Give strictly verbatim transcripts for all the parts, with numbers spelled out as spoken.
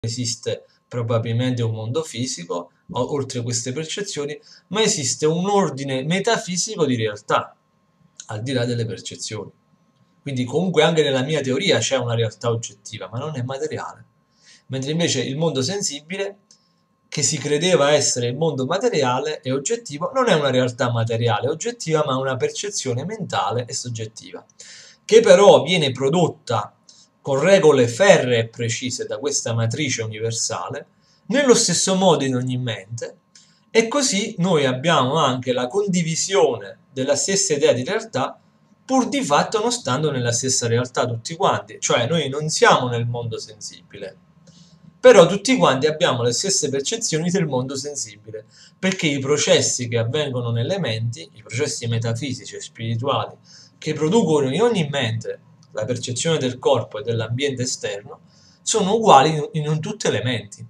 esiste probabilmente un mondo fisico, oltre queste percezioni, ma esiste un ordine metafisico di realtà, al di là delle percezioni. Quindi comunque anche nella mia teoria c'è una realtà oggettiva, ma non è materiale. Mentre invece il mondo sensibile, che si credeva essere il mondo materiale e oggettivo, non è una realtà materiale oggettiva, ma una percezione mentale e soggettiva, che però viene prodotta con regole ferree e precise da questa matrice universale, nello stesso modo in ogni mente, e così noi abbiamo anche la condivisione della stessa idea di realtà, pur di fatto non stando nella stessa realtà tutti quanti, cioè noi non siamo nel mondo sensibile, però tutti quanti abbiamo le stesse percezioni del mondo sensibile, perché i processi che avvengono nelle menti, i processi metafisici e spirituali, che producono in ogni mente la percezione del corpo e dell'ambiente esterno, sono uguali in, in tutte le menti.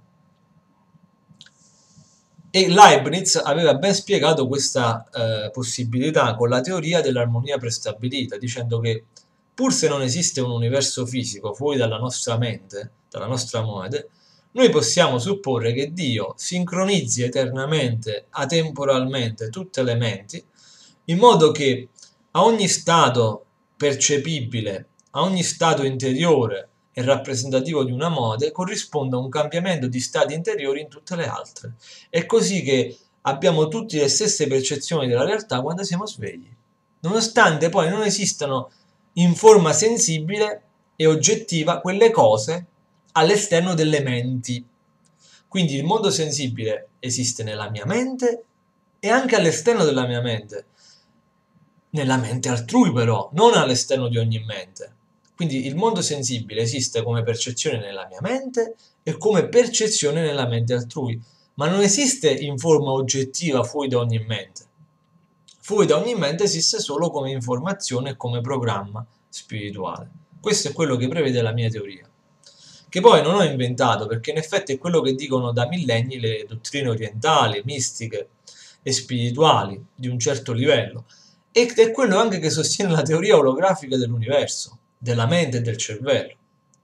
E Leibniz aveva ben spiegato questa eh, possibilità con la teoria dell'armonia prestabilita, dicendo che pur se non esiste un universo fisico fuori dalla nostra mente, dalla nostra mente, noi possiamo supporre che Dio sincronizzi eternamente, atemporalmente, tutte le menti, in modo che a ogni stato percepibile, a ogni stato interiore e rappresentativo di una mode, corrisponda un cambiamento di stati interiori in tutte le altre. È così che abbiamo tutti le stesse percezioni della realtà quando siamo svegli, nonostante poi non esistano in forma sensibile e oggettiva quelle cose all'esterno delle menti. Quindi il mondo sensibile esiste nella mia mente e anche all'esterno della mia mente, nella mente altrui però, non all'esterno di ogni mente. Quindi il mondo sensibile esiste come percezione nella mia mente e come percezione nella mente altrui, ma non esiste in forma oggettiva fuori da ogni mente. Fuori da ogni mente esiste solo come informazione e come programma spirituale. Questo è quello che prevede la mia teoria, che poi non ho inventato, perché in effetti è quello che dicono da millenni le dottrine orientali, mistiche e spirituali di un certo livello, ed è quello anche che sostiene la teoria olografica dell'universo, della mente e del cervello.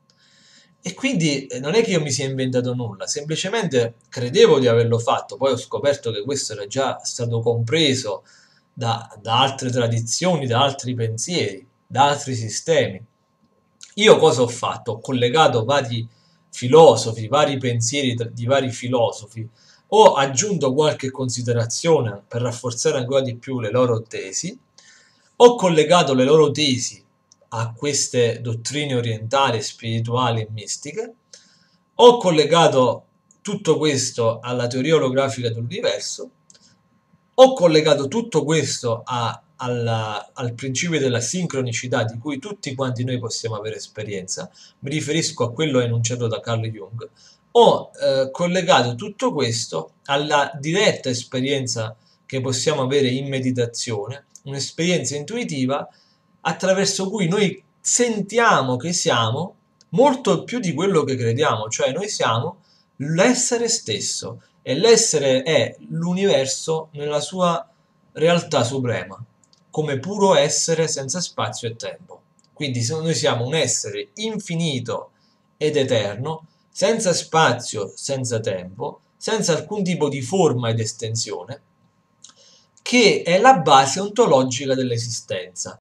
E quindi eh, non è che io mi sia inventato nulla, semplicemente credevo di averlo fatto, poi ho scoperto che questo era già stato compreso da, da altre tradizioni, da altri pensieri, da altri sistemi. Io cosa ho fatto? Ho collegato vari filosofi, vari pensieri di vari filosofi, ho aggiunto qualche considerazione per rafforzare ancora di più le loro tesi, ho collegato le loro tesi a queste dottrine orientali, spirituali e mistiche, ho collegato tutto questo alla teoria olografica dell'universo, ho collegato tutto questo a, alla, al principio della sincronicità di cui tutti quanti noi possiamo avere esperienza, mi riferisco a quello enunciato da Carl Jung, ho eh, collegato tutto questo alla diretta esperienza che possiamo avere in meditazione, un'esperienza intuitiva attraverso cui noi sentiamo che siamo molto più di quello che crediamo, cioè noi siamo l'essere stesso e l'essere è l'universo nella sua realtà suprema, come puro essere senza spazio e tempo. Quindi noi siamo un essere infinito ed eterno, senza spazio, senza tempo, senza alcun tipo di forma ed estensione, che è la base ontologica dell'esistenza.